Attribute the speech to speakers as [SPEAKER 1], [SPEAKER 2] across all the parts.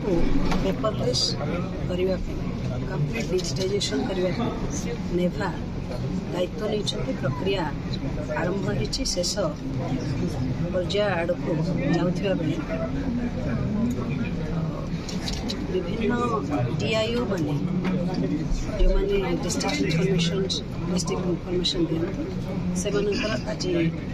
[SPEAKER 1] को पेपरलेस करने complete digitisation करने नेभा दायित्व नहीं प्रक्रिया आरंभ होती शेष पर्याय आड़ को जाऊा बेले विभिन्न डीआईओ माने जो मैंने डिस्ट्रिक्ट इनफॉरमेशन दिखते से आज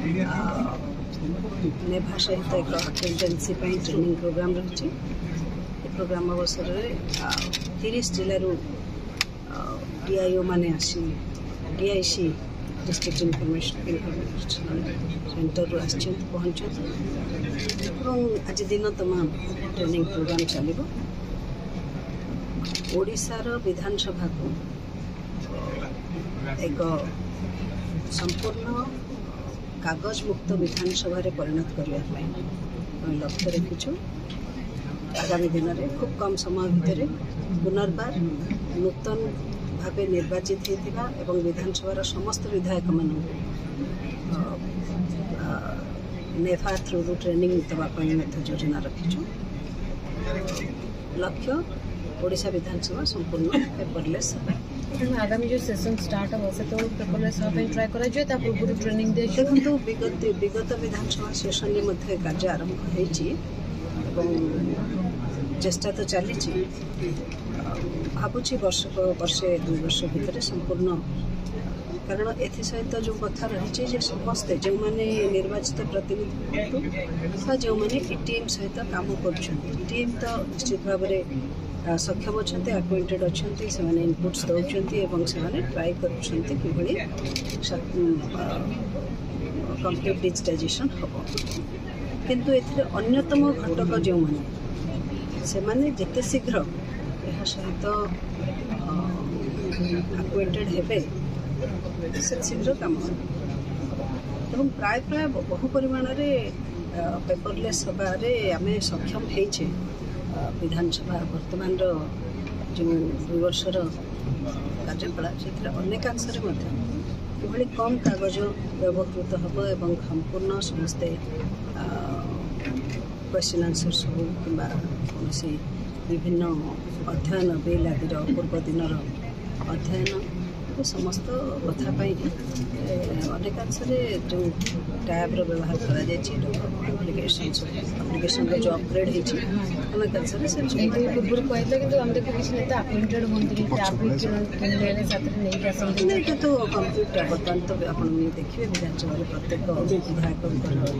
[SPEAKER 1] नेभा सहित एक अटेंडेंसी ट्रेनिंग प्रोग्राम रही प्रोग्राम अवसर में 30 जिलूर डीआईओ माने आसी डीआईसी डिस्ट्रिक्ट इनफॉरमेशन सेंटर पहुँच आज दिन तमाम ट्रेनिंग प्रोग्राम चलो ओडिशार विधानसभा को एक संपूर्ण कागज मुक्त विधानसभा परिणत करने लक्ष्य रखीचु। आगामी दिन में खूब कम समय भितर पुनर्बार नूतन भाव निर्वाचित होता एवं विधानसभा समस्त विधायक मान नेफा थ्रू ट्रेनिंग देवाई योजना रखीचु। लक्ष्य ओडिशा विधानसभा संपूर्ण पेपरलेस
[SPEAKER 2] आगामी जो सेशन स्टार्ट हो से तो पेपरलेस ट्राई करा पूर्व ट्रेनिंग
[SPEAKER 1] देखो विगत विधानसभा सेशन में कार्य आरंभ हो चेष्टा तो चली भावुँ वर्षे 2 वर्ष भितर संपूर्ण कारण एसहित जो कथा रही समस्ते जो मैंने निर्वाचित प्रतिनिधि जो मैंने टीम सहित काम कर टीम तो निश्चित भाव में सक्षम अच्छा अक्वाइंटेड अच्छा से इनपुट्स दौरान से ट्राई कर कंप्लीट डिजिटाइजेशन हम किंतु एथिरे अन्यतम घटक जो मैंने से माने जिते शीघ्र यह सहित अक्वाइंटेड हेबे से शीघ्र काम एवं प्राय प्राय बहु परिमाण पेपरलेस हबारे आमे सक्षम होइछे। विधानसभा वर्तमान जो 2 वर्षर कार्यकला से अनेकांश कि कम कागज व्यवहृत हम एवं संपूर्ण समस्ते क्वेश्चन आंसर्स हो कि कौन विभिन्न अध्ययन बिल आदि पूर्व दिन अध्ययन समस्त कथापाई अनेकांश जो टैब व्यवहार एप्लिकेशन जो अपग्रेड होनेकांश
[SPEAKER 2] पूर्व कहते कि हम देखो किसी नेता अपॉइंटेड
[SPEAKER 1] होती तो कम्प्लीट बर्तमान तो आप देखिए विधानसभा प्रत्येक विधायक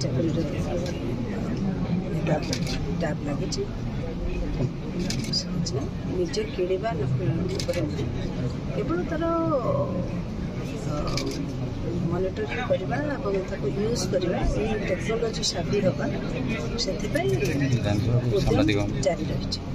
[SPEAKER 1] टैब लगी निजे किणवा केवल तार मॉनिटरिंग करवा यूज करवा टेक्नोलोजी साबी हवा से जारी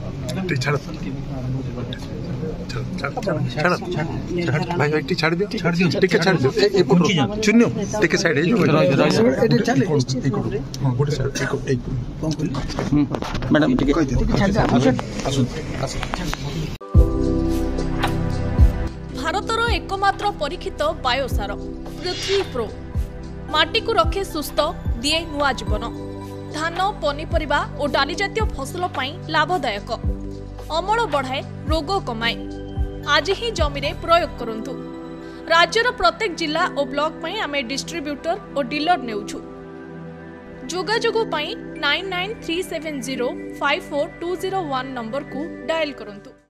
[SPEAKER 3] भारतर एकमात्र परीक्षित बायोसार पृथ्वी प्रो माटी को रखे सुस्थ दिए नुआ जीवन धान पनीपरिबा और डाली जातीय फसल लाभदायक अमल बढ़ाए रोग कमाए आज ही जमी रे प्रयोग करंतु। राज्यर प्रत्येक जिला और ब्लॉक आमे डिस्ट्रीब्यूटर और डीलर नेउछु। जोगाजोग 9937054201 नंबर को डायल करंतु।